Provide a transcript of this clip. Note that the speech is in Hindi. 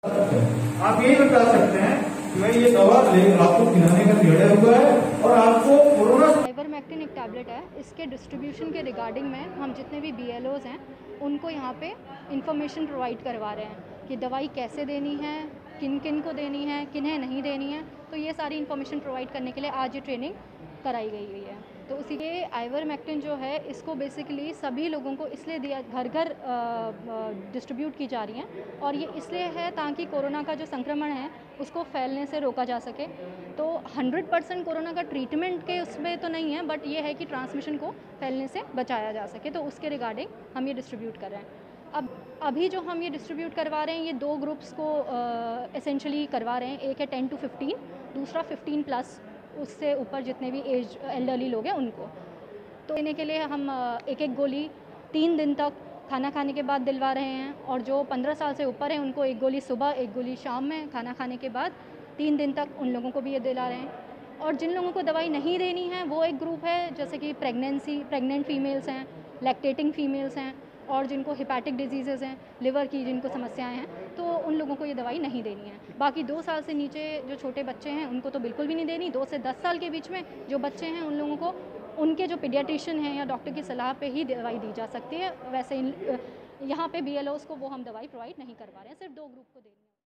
आप यही बता सकते हैं कि भाई ये दवा आपको पिलाने का पीरियड हुआ है और आपको कोरोना। आइवरमेक्टिन एक टैबलेट है, इसके डिस्ट्रीब्यूशन के रिगार्डिंग में हम जितने भी BLOs हैं उनको यहाँ पे इंफॉर्मेशन प्रोवाइड करवा रहे हैं कि दवाई कैसे देनी है, किन किन को देनी है, किन्हें नहीं देनी है। तो ये सारी इन्फॉर्मेशन प्रोवाइड करने के लिए आज ये ट्रेनिंग कराई गई हुई है। तो उसी के आइवरमेक्टिन जो है इसको बेसिकली सभी लोगों को इसलिए दिया, घर घर डिस्ट्रीब्यूट की जा रही हैं और ये इसलिए है ताकि कोरोना का जो संक्रमण है उसको फैलने से रोका जा सके। तो 100% कोरोना का ट्रीटमेंट के उसमें तो नहीं है, बट ये है कि ट्रांसमिशन को फैलने से बचाया जा सके। तो उसके रिगार्डिंग हम ये डिस्ट्रीब्यूट कर रहे हैं। अब अभी जो हम ये डिस्ट्रीब्यूट करवा रहे हैं ये 2 ग्रुप्स को एसेंशली करवा रहे हैं। एक है 10 to 15, दूसरा 15+, उससे ऊपर जितने भी एज एल्डरली लोग हैं उनको। तो देने के लिए हम एक एक गोली 3 दिन तक खाना खाने के बाद दिलवा रहे हैं और जो 15 साल से ऊपर हैं उनको 1 गोली सुबह, 1 गोली शाम में खाना खाने के बाद 3 दिन तक उन लोगों को भी ये दिला रहे हैं। और जिन लोगों को दवाई नहीं देनी है वो एक ग्रुप है, जैसे कि प्रेग्नेंट फीमेल्स हैं, लैक्टेटिंग फीमेल्स हैं और जिनको हिपैटिक डिजीज़ेज़ हैं, लिवर की जिनको समस्याएं हैं, तो उन लोगों को ये दवाई नहीं देनी है। बाकी 2 साल से नीचे जो छोटे बच्चे हैं उनको तो बिल्कुल भी नहीं देनी। 2 से 10 साल के बीच में जो बच्चे हैं उन लोगों को उनके जो पीडियाट्रिशियन हैं या डॉक्टर की सलाह पे ही दवाई दी जा सकती है। वैसे यहाँ पे BLOs को वो हम दवाई प्रोवाइड नहीं करवा रहे हैं, सिर्फ 2 ग्रुप को देनी है।